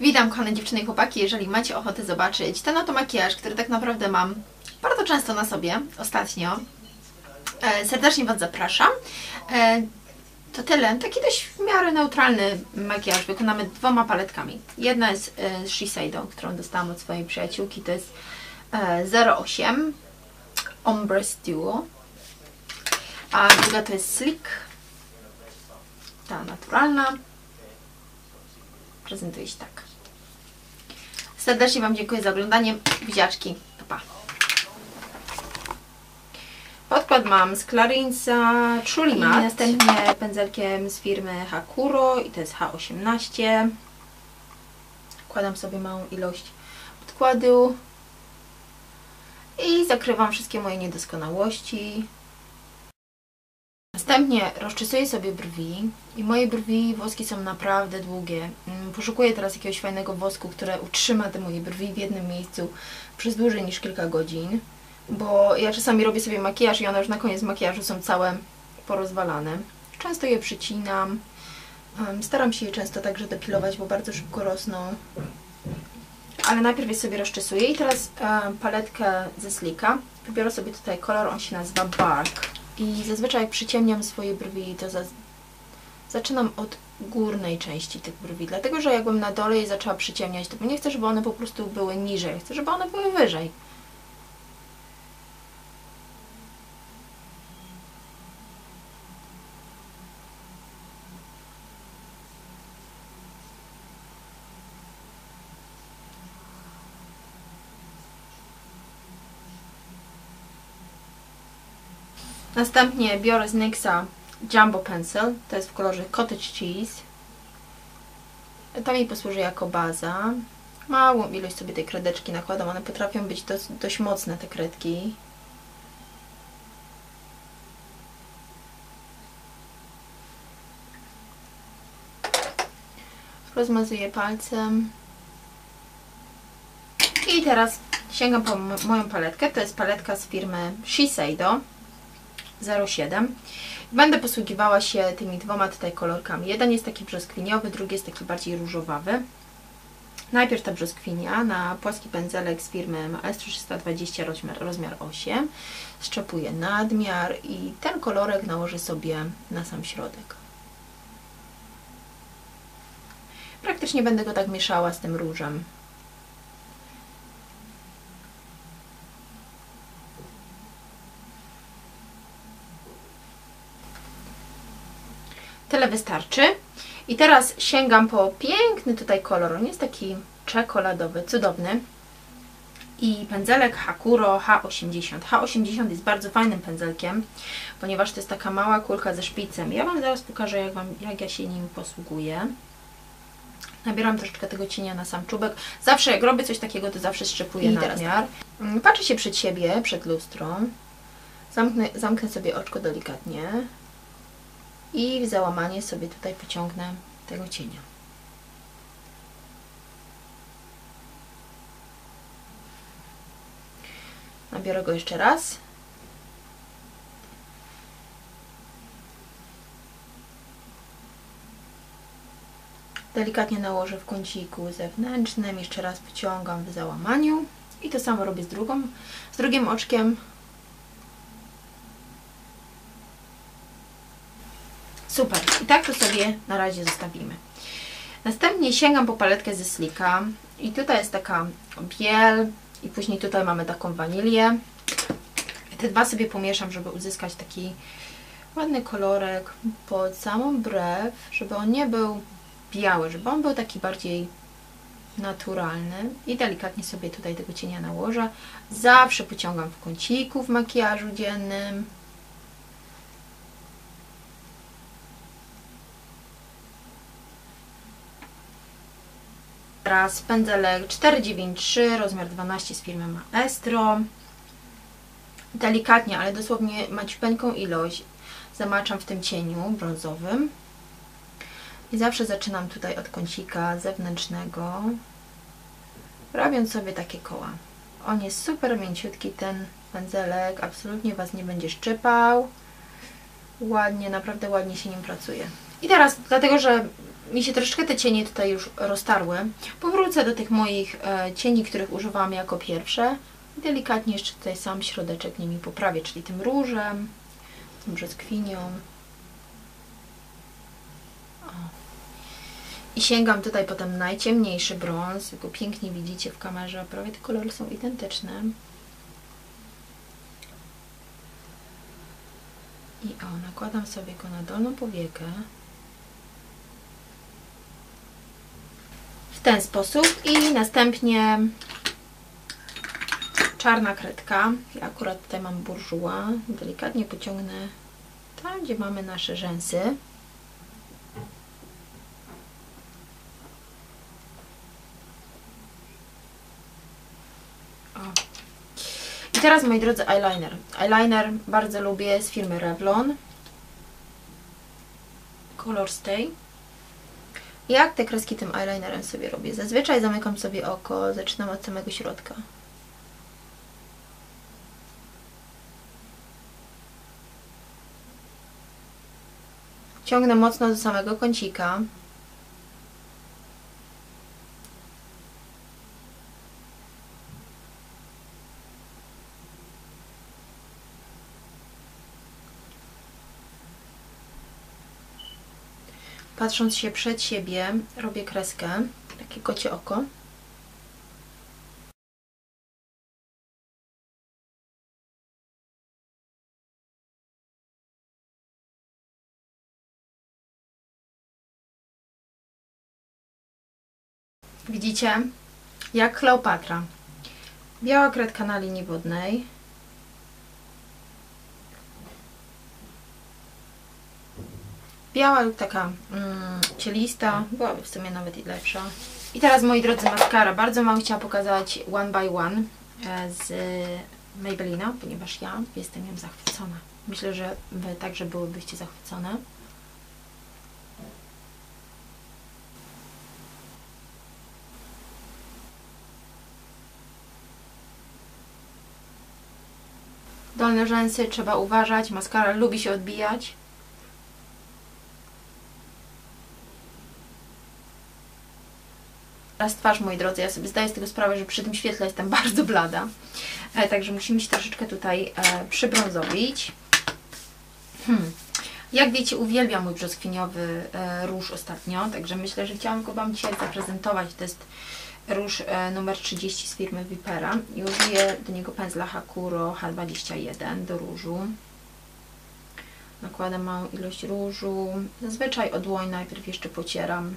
Witam kochane dziewczyny i chłopaki, jeżeli macie ochotę zobaczyć ten oto makijaż, który tak naprawdę mam bardzo często na sobie ostatnio, serdecznie Was zapraszam. To tyle, taki dość w miarę neutralny makijaż wykonamy dwoma paletkami. Jedna jest z Shiseido, którą dostałam od swojej przyjaciółki, to jest 08 Ombre Duo, a druga to jest Sleek, ta naturalna. Prezentuje się tak. Serdecznie Wam dziękuję za oglądanie. Buziaczki. Pa, pa. Podkład mam z Clarinsa Truly Matte. I następnie pędzelkiem z firmy Hakuro i to jest H18. Wkładam sobie małą ilość podkładu i zakrywam wszystkie moje niedoskonałości. Następnie rozczesuję sobie brwi i moje brwi, woski są naprawdę długie. Poszukuję teraz jakiegoś fajnego wosku, które utrzyma te moje brwi w jednym miejscu przez dłużej niż kilka godzin, bo ja czasami robię sobie makijaż i one już na koniec makijażu są całe porozwalane. Często je przycinam, staram się je często także depilować, bo bardzo szybko rosną, ale najpierw je sobie rozczesuję i teraz paletkę ze Sleeka. Wybiorę sobie tutaj kolor, on się nazywa Bark. I zazwyczaj jak przyciemniam swoje brwi, to zaczynam od górnej części tych brwi, dlatego że jakbym na dole je zaczęła przyciemniać, to nie chcę, żeby one po prostu były niżej, chcę, żeby one były wyżej. Następnie biorę z NYXa Jumbo Pencil, to jest w kolorze Cottage Cheese. To mi posłuży jako baza. Małą ilość sobie tej kredeczki nakładam, one potrafią być dość mocne, te kredki. Rozmazuję palcem. I teraz sięgam po moją paletkę, to jest paletka z firmy Shiseido 07. Będę posługiwała się tymi dwoma tutaj kolorkami. Jeden jest taki brzoskwiniowy, drugi jest taki bardziej różowawy. Najpierw ta brzoskwinia na płaski pędzelek z firmy Maestro 320 rozmiar 8. Szczepuję nadmiar i ten kolorek nałożę sobie na sam środek. Praktycznie będę go tak mieszała z tym różem. Tyle wystarczy. I teraz sięgam po piękny tutaj kolor. On jest taki czekoladowy, cudowny. I pędzelek Hakuro H80. H80 jest bardzo fajnym pędzelkiem, ponieważ to jest taka mała kulka ze szpicem. Ja Wam zaraz pokażę, jak ja się nim posługuję. Nabieram troszeczkę tego cienia na sam czubek. Zawsze jak robię coś takiego, to zawsze szczepuję nadmiar. Patrzę się przed siebie, przed lustro. Zamknę sobie oczko delikatnie. I w załamanie sobie tutaj pociągnę tego cienia. Nabiorę go jeszcze raz. Delikatnie nałożę w kąciku zewnętrznym. Jeszcze raz pociągam w załamaniu. I to samo robię z drugim oczkiem. Super. I tak to sobie na razie zostawimy. Następnie sięgam po paletkę ze Sleeka. I tutaj jest taka biel. I później tutaj mamy taką wanilię. Te dwa sobie pomieszam, żeby uzyskać taki ładny kolorek pod samą brew. Żeby on nie był biały, żeby on był taki bardziej naturalny. I delikatnie sobie tutaj tego cienia nałożę. Zawsze pociągam w kąciku w makijażu dziennym. Teraz pędzelek 493, rozmiar 12 z firmy Maestro. Delikatnie, ale dosłownie maciupeńką ilość zamaczam w tym cieniu brązowym. I zawsze zaczynam tutaj od kącika zewnętrznego, robiąc sobie takie koła. On jest super mięciutki, ten pędzelek, absolutnie Was nie będzie szczypał. Ładnie, naprawdę ładnie się nim pracuje. I teraz, dlatego że mi się troszeczkę te cienie tutaj już roztarły. Powrócę do tych moich cieni, których używałam jako pierwsze. I delikatnie jeszcze tutaj sam środeczek nimi poprawię, czyli tym różem, tym brzoskwinią. O. I sięgam tutaj potem najciemniejszy brąz, go pięknie widzicie w kamerze, prawie te kolory są identyczne. I o, nakładam sobie go na dolną powiekę. W ten sposób i następnie czarna kredka. Ja akurat tutaj mam burżuła. Delikatnie pociągnę tam, gdzie mamy nasze rzęsy. O. I teraz, moi drodzy, eyeliner. Eyeliner bardzo lubię z firmy Revlon. Color Stay. Jak te kreski tym eyelinerem sobie robię? Zazwyczaj zamykam sobie oko, zaczynam od samego środka. Ciągnę mocno do samego kącika. Patrząc się przed siebie, robię kreskę, takie kocie oko. Widzicie? Jak Kleopatra. Biała kredka na linii wodnej. Biała lub taka cielista, byłaby w sumie nawet i lepsza. I teraz, moi drodzy, maskara. Bardzo Wam chciałam pokazać One by One z Maybellina, ponieważ ja jestem ją zachwycona. Myślę, że Wy także byłybyście zachwycone. Dolne rzęsy trzeba uważać, maskara lubi się odbijać. Teraz twarz, moi drodzy, ja sobie zdaję z tego sprawę, że przy tym świetle jestem bardzo blada. Także musimy się troszeczkę tutaj przybrązowić. Jak wiecie, uwielbiam mój brzoskwiniowy róż ostatnio, także myślę, że chciałam go Wam dzisiaj zaprezentować. To jest róż numer 30 z firmy Vipera i użyję do niego pędzla Hakuro H21 do różu. Nakładam małą ilość różu, zazwyczaj o dłoń najpierw jeszcze pocieram.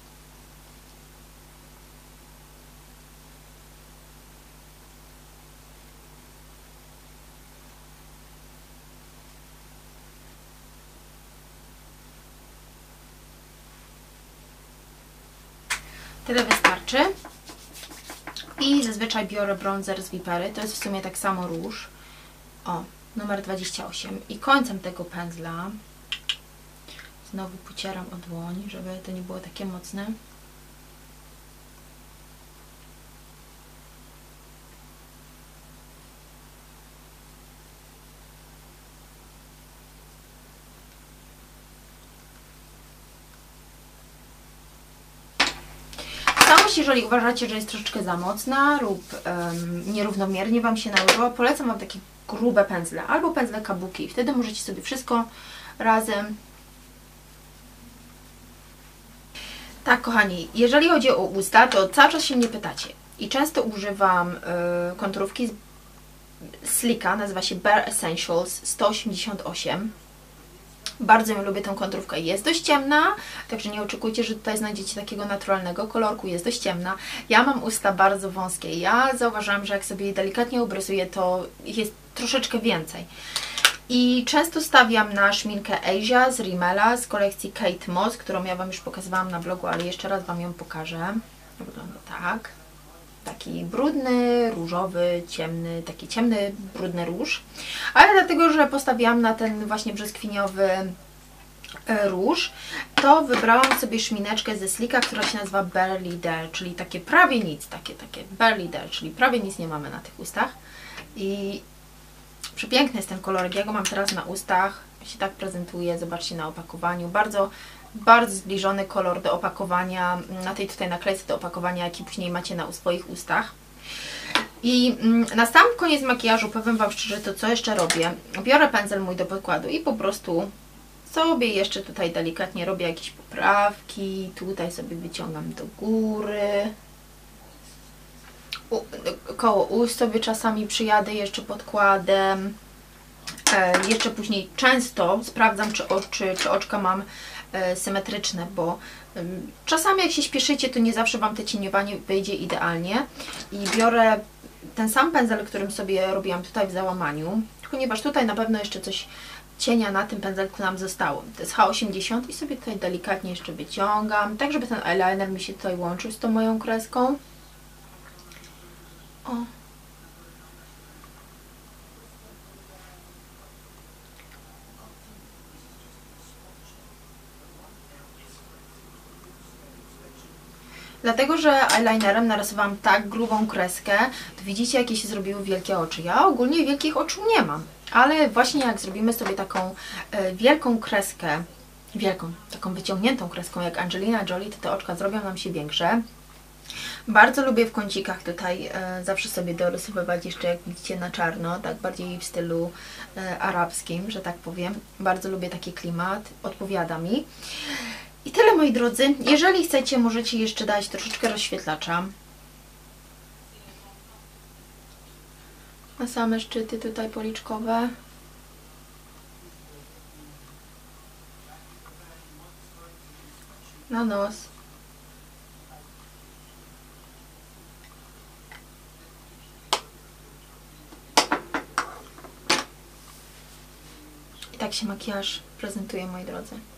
Tyle wystarczy. I zazwyczaj biorę bronzer z Vipery. To jest w sumie tak samo róż. O, numer 28. I końcem tego pędzla znowu pocieram o dłoń, żeby to nie było takie mocne. Jeżeli uważacie, że jest troszeczkę za mocna lub nierównomiernie Wam się nałożyła, polecam Wam takie grube pędzle albo pędzle kabuki. Wtedy możecie sobie wszystko razem. Tak, kochani, jeżeli chodzi o usta, to cały czas się mnie pytacie i często używam konturówki Slicka, nazywa się Bare Essentials 188. Bardzo ją lubię, tę konturówkę. Jest dość ciemna, także nie oczekujcie, że tutaj znajdziecie takiego naturalnego kolorku. Jest dość ciemna. Ja mam usta bardzo wąskie. Ja zauważyłam, że jak sobie je delikatnie obrysuję, to jest troszeczkę więcej. I często stawiam na szminkę Asia z Rimmela z kolekcji Kate Moss, którą ja Wam już pokazywałam na blogu, ale jeszcze raz Wam ją pokażę. Wygląda tak. Taki brudny, różowy, ciemny, taki ciemny, brudny róż. Ale dlatego, że postawiłam na ten właśnie brzoskwiniowy róż, to wybrałam sobie szmineczkę ze Slicka, która się nazywa Barely There, czyli takie prawie nic, takie Barely There, czyli prawie nic nie mamy na tych ustach. I przepiękny jest ten kolorek, ja go mam teraz na ustach, się tak prezentuje, zobaczcie na opakowaniu. Bardzo, bardzo zbliżony kolor do opakowania, na tej tutaj naklejce do opakowania, jaki później macie na swoich ustach. I na sam koniec makijażu powiem Wam szczerze, to co jeszcze robię. Biorę pędzel mój do podkładu i po prostu sobie jeszcze tutaj delikatnie robię jakieś poprawki. Tutaj sobie wyciągam do góry. Koło ust sobie czasami przyjadę jeszcze podkładem. Jeszcze później często sprawdzam, czy oczka mam symetryczne, bo czasami jak się śpieszycie, to nie zawsze Wam to cieniowanie wyjdzie idealnie. I biorę ten sam pędzel, którym sobie robiłam tutaj w załamaniu, ponieważ tutaj na pewno jeszcze coś cienia na tym pędzelku nam zostało. To jest H80 i sobie tutaj delikatnie jeszcze wyciągam, tak żeby ten eyeliner mi się tutaj łączył z tą moją kreską. O. Dlatego, że eyelinerem narysowałam tak grubą kreskę, to widzicie, jakie się zrobiły wielkie oczy. Ja ogólnie wielkich oczu nie mam, ale właśnie jak zrobimy sobie taką wielką kreskę, taką wyciągniętą kreską jak Angelina Jolie, to te oczka zrobią nam się większe. Bardzo lubię w kącikach tutaj zawsze sobie dorysowywać jeszcze, jak widzicie, na czarno, tak bardziej w stylu arabskim, że tak powiem. Bardzo lubię taki klimat, odpowiada mi. I tyle, moi drodzy. Jeżeli chcecie, możecie jeszcze dać troszeczkę rozświetlacza na same szczyty tutaj policzkowe. Na nos. I tak się makijaż prezentuje, moi drodzy.